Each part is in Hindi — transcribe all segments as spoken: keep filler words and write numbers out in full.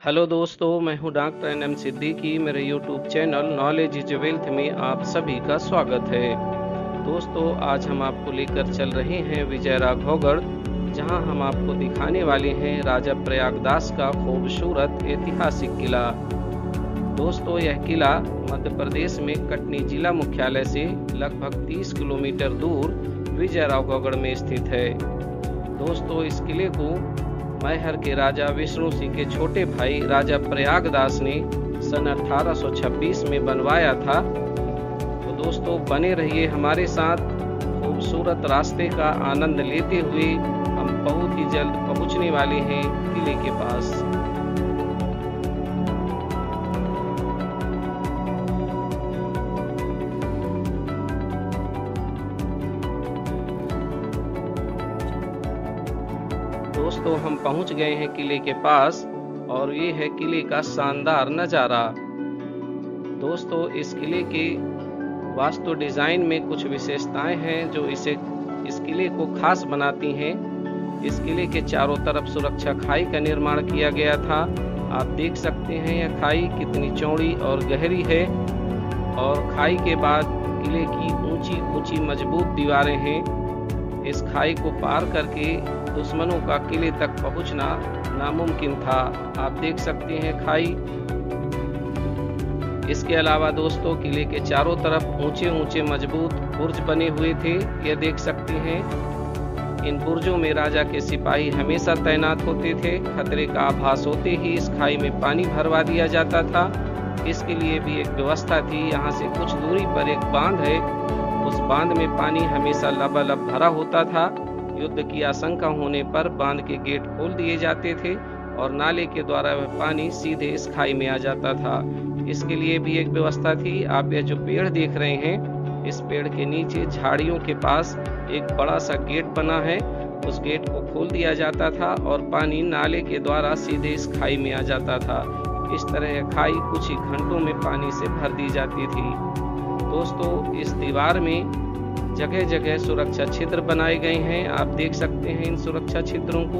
हेलो दोस्तों, मैं हूं डॉक्टर एन एम सिद्दीकी। मेरे YouTube channel knowledge is wealth में आप सभी का स्वागत है। दोस्तों, आज हम आपको लेकर चल रहे हैं विजयरा घोगड़, जहां हम आपको दिखाने वाले हैं राजा प्रयागदास का खूबसूरत ऐतिहासिक किला। दोस्तों, यह किला मध्य प्रदेश में कटनी जिला मुख्यालय से लगभग तीस किलोमीटर दूर विजयरा घोगड़ में स्थित है। दोस्तों, इस किले को मैहर के राजा विष्णु सिंह के छोटे भाई राजा प्रयागदास ने सन अठारह सौ छब्बीस में बनवाया था। तो दोस्तों, बने रहिए हमारे साथ। खूबसूरत रास्ते का आनंद लेते हुए हम बहुत ही जल्द पहुंचने वाले हैं किले के पास। दोस्तों, हम पहुंच गए हैं किले के पास और ये है किले का शानदार नज़ारा। दोस्तों, इस किले के वास्तु डिज़ाइन में कुछ विशेषताएं हैं जो इसे इस किले को खास बनाती हैं। इस किले के चारों तरफ सुरक्षा खाई का निर्माण किया गया था। आप देख सकते हैं यह खाई कितनी चौड़ी और गहरी है, और खाई के बाद किले की ऊंची ऊंची मजबूत दीवारें हैं। इस खाई को पार करके दुश्मनों का किले तक पहुंचना नामुमकिन था। आप देख सकते हैं खाई। इसके अलावा दोस्तों, किले के चारों तरफ ऊंचे ऊंचे मजबूत बुर्ज बने हुए थे। यह देख सकते हैं। इन बुर्जों में राजा के सिपाही हमेशा तैनात होते थे। खतरे का आभास होते ही इस खाई में पानी भरवा दिया जाता था। इसके लिए भी एक व्यवस्था थी। यहाँ से कुछ दूरी पर एक बांध है। उस बांध में पानी हमेशा लबालब भरा होता था। युद्ध की आशंका होने पर बांध के गेट खोल दिए जाते थे और नाले के द्वारा वह पानी सीधे इस खाई में आ जाता था। इसके लिए भी एक व्यवस्था थी। आप यह जो पेड़ देख रहे हैं, इस पेड़ के नीचे झाड़ियों के पास एक बड़ा सा गेट बना है। उस गेट को खोल दिया जाता था और पानी नाले के द्वारा सीधे इस खाई में आ जाता था। इस तरह यह खाई कुछ ही घंटों में पानी से भर दी जाती थी। दोस्तों, इस दीवार में जगह जगह सुरक्षा छिद्र बनाए गए हैं। आप देख सकते हैं इन सुरक्षा छिद्रों को।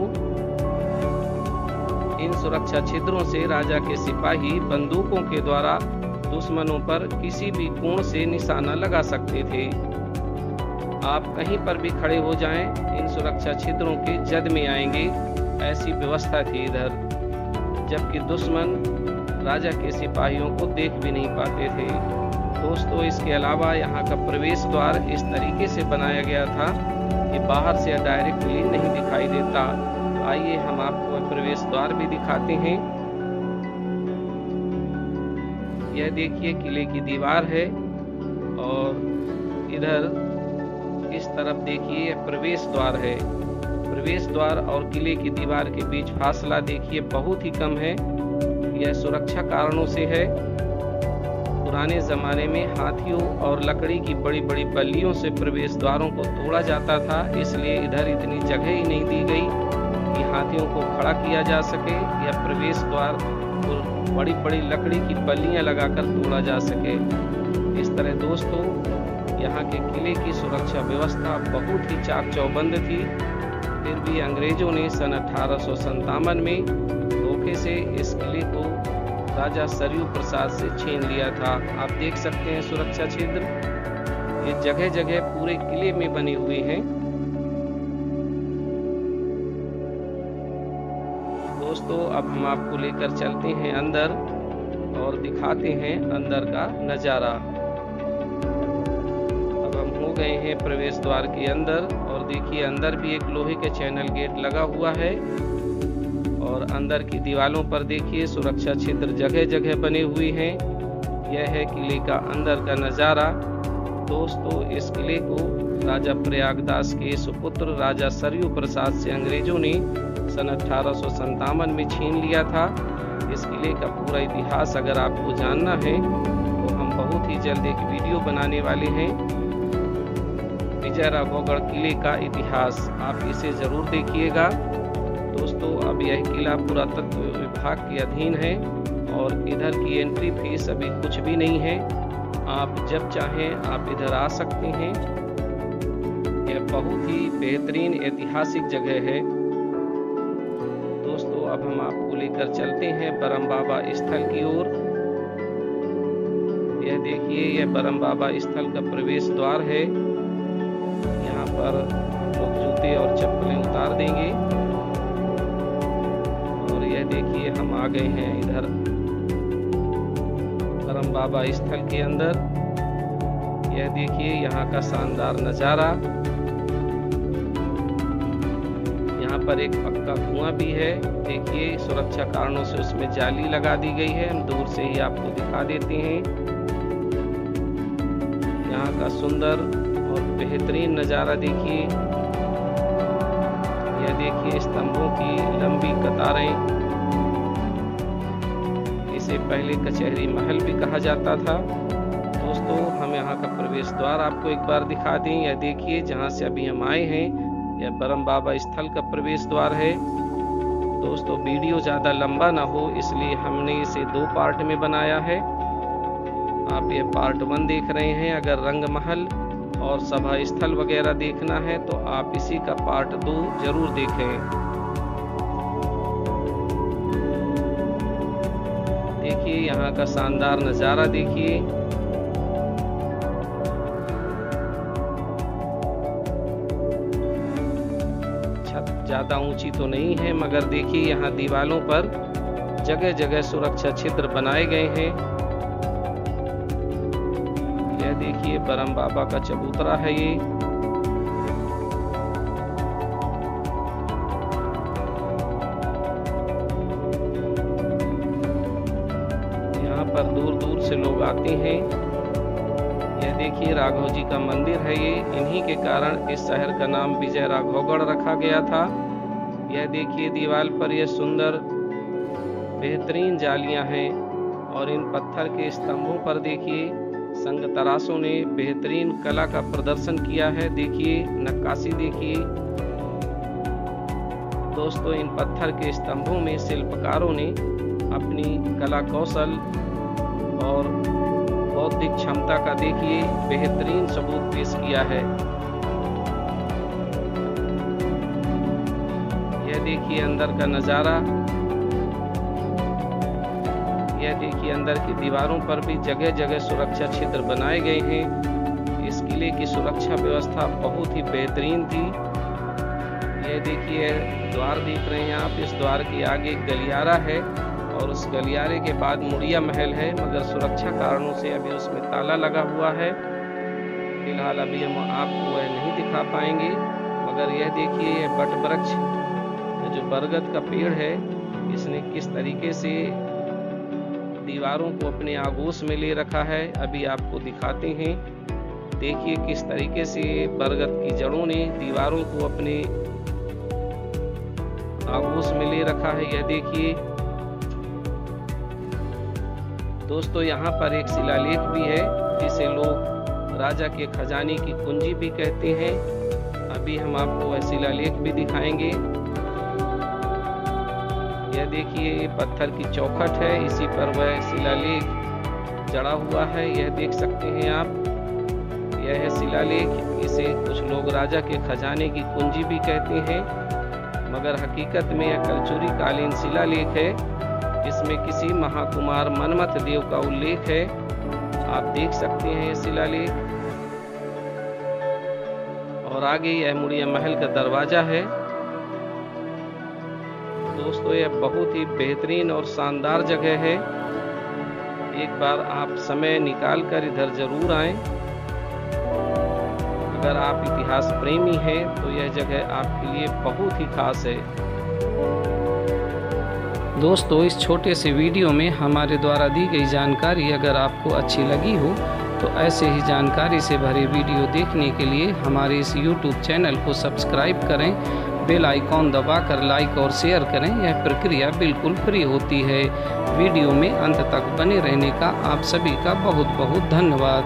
इन सुरक्षा छिद्रों से राजा के सिपाही बंदूकों के द्वारा दुश्मनों पर किसी भी कोण से निशाना लगा सकते थे। आप कहीं पर भी खड़े हो जाएं, इन सुरक्षा छिद्रों के जद में आएंगे। ऐसी व्यवस्था थी इधर, जबकि दुश्मन राजा के सिपाहियों को देख भी नहीं पाते थे। दोस्तों, इसके अलावा यहाँ का प्रवेश द्वार इस तरीके से बनाया गया था कि बाहर से डायरेक्टली नहीं दिखाई देता। आइए हम आपको प्रवेश द्वार भी दिखाते हैं। यह देखिए किले की दीवार है, और इधर इस तरफ देखिए यह प्रवेश द्वार है। प्रवेश द्वार और किले की दीवार के बीच फासला देखिए बहुत ही कम है। यह सुरक्षा कारणों से है। पुराने ज़माने में हाथियों और लकड़ी की बड़ी बड़ी बल्लियों से प्रवेश द्वारों को तोड़ा जाता था, इसलिए इधर इतनी जगह ही नहीं दी गई कि हाथियों को खड़ा किया जा सके या प्रवेश द्वार को बड़ी बड़ी लकड़ी की बल्लियां लगाकर तोड़ा जा सके। इस तरह दोस्तों, यहाँ के किले की सुरक्षा व्यवस्था बहुत ही चाक चौबंद थी। फिर भी अंग्रेजों ने सन अठारह सौ संतावन में धोखे से इस किले को राजा सरयू प्रसाद से छीन लिया था। आप देख सकते हैं सुरक्षा छिद्र ये जगह जगह पूरे किले में बने हुए हैं। दोस्तों, अब हम आपको लेकर चलते हैं अंदर और दिखाते हैं अंदर का नज़ारा। अब हम हो गए हैं प्रवेश द्वार के अंदर, और देखिए अंदर भी एक लोहे के चैनल गेट लगा हुआ है, और अंदर की दीवारों पर देखिए सुरक्षा छिद्र जगह जगह बने हुए हैं। यह है किले का अंदर का नज़ारा। दोस्तों, इस किले को राजा प्रयागदास के सुपुत्र राजा सरयू प्रसाद से अंग्रेजों ने सन अठारह सौ संतावन में छीन लिया था। इस किले का पूरा इतिहास अगर आपको जानना है तो हम बहुत ही जल्द एक वीडियो बनाने वाले हैं। विजयरा घोगड़ किले का इतिहास आप इसे जरूर देखिएगा। दोस्तों, अब यह किला पुरातत्व विभाग के अधीन है और इधर की एंट्री फीस अभी कुछ भी नहीं है। आप जब चाहें आप इधर आ सकते हैं। यह बहुत ही बेहतरीन ऐतिहासिक जगह है। दोस्तों, अब हम आपको लेकर चलते हैं बरम बाबा स्थल की ओर। यह देखिए, यह बरम बाबा स्थल का प्रवेश द्वार है। यहाँ पर लोग जूते और चप्पलें उतार देंगे। और यह देखिए, हम आ गए हैं इधर बरम बाबा स्थल के अंदर। यह देखिए यहाँ का शानदार नज़ारा। यहाँ पर एक पक्का कुआं भी है। देखिए, सुरक्षा कारणों से उसमें जाली लगा दी गई है। हम दूर से ही आपको दिखा देते हैं। यहाँ का सुंदर और बेहतरीन नज़ारा देखिए। यह देखिए, स्तंभों की लंबी कतारें। इसे पहले कचहरी महल भी कहा जाता था। दोस्तों, हम यहाँ का प्रवेश द्वार आपको एक बार दिखा दें। यह देखिए, जहाँ से अभी हम आए हैं, यह बरम बाबा स्थल का प्रवेश द्वार है। दोस्तों, वीडियो ज़्यादा लंबा ना हो इसलिए हमने इसे दो पार्ट में बनाया है। आप ये पार्ट वन देख रहे हैं। अगर रंग महल और सभा स्थल वगैरह देखना है तो आप इसी का पार्ट दो जरूर देखें। देखिए, यहाँ का शानदार नज़ारा देखिए। ज़्यादा ऊंची तो नहीं है, मगर देखिए यहाँ दीवालों पर जगह जगह सुरक्षा छिद्र बनाए गए हैं। यह देखिए, बरम बाबा का चबूतरा है ये। यहाँ पर दूर दूर से लोग आते हैं। यह देखिए, राघव जी का मंदिर है ये। इन्हीं के कारण इस शहर का नाम विजय राघवगढ़ रखा गया था। यह देखिए, दीवार पर यह सुंदर बेहतरीन जालियां हैं। और इन पत्थर के स्तंभों पर देखिए, संग तराशों ने बेहतरीन कला का प्रदर्शन किया है। देखिए, नक्काशी देखिए। दोस्तों, इन पत्थर के स्तंभों में शिल्पकारों ने अपनी कला कौशल और बौद्धिक क्षमता का देखिए बेहतरीन सबूत पेश किया है। यह देखिए अंदर का नज़ारा। यह देखिए, अंदर की दीवारों पर भी जगह जगह सुरक्षा छिद्र बनाए गए हैं। इस किले की सुरक्षा व्यवस्था बहुत ही बेहतरीन थी। यह देखिए, द्वार देख रहे हैं आप। इस द्वार के आगे एक गलियारा है और उस गलियारे के बाद मुड़िया महल है, मगर सुरक्षा कारणों से अभी उसमें ताला लगा हुआ है। फिलहाल अभी हम आपको वह नहीं दिखा पाएंगे। मगर यह देखिए, यह बट वृक्ष जो बरगद का पेड़ है, इसने किस तरीके से दीवारों को अपने आगोश में ले रखा है, अभी आपको दिखाते हैं। देखिए किस तरीके से बरगद की जड़ों ने दीवारों को अपने आगोश में ले रखा है। यह देखिए दोस्तों, यहाँ पर एक शिलालेख भी है जिसे लोग राजा के खजाने की कुंजी भी कहते हैं। अभी हम आपको वह शिलालेख भी दिखाएंगे। यह देखिए, ये पत्थर की चौखट है, इसी पर वह शिलालेख जड़ा हुआ है। यह देख सकते हैं आप। यह है शिलालेख। इसे कुछ लोग राजा के खजाने की कुंजी भी कहते हैं, मगर हकीकत में यह कलचुरी कालीन शिलालेख है। इसमें किसी महाकुमार मनमथ देव का उल्लेख है। आप देख सकते हैं शिलालेख। और आगे यह मुड़िया महल का दरवाजा है। दोस्तों, यह बहुत ही बेहतरीन और शानदार जगह है। एक बार आप समय निकाल कर इधर जरूर आएं। अगर आप इतिहास प्रेमी हैं तो यह जगह आपके लिए बहुत ही खास है। दोस्तों, इस छोटे से वीडियो में हमारे द्वारा दी गई जानकारी अगर आपको अच्छी लगी हो तो ऐसे ही जानकारी से भरे वीडियो देखने के लिए हमारे इस यूट्यूब चैनल को सब्सक्राइब करें। बेल आइकॉन दबाकर लाइक और शेयर करें। यह प्रक्रिया बिल्कुल फ्री होती है। वीडियो में अंत तक बने रहने का आप सभी का बहुत बहुत धन्यवाद।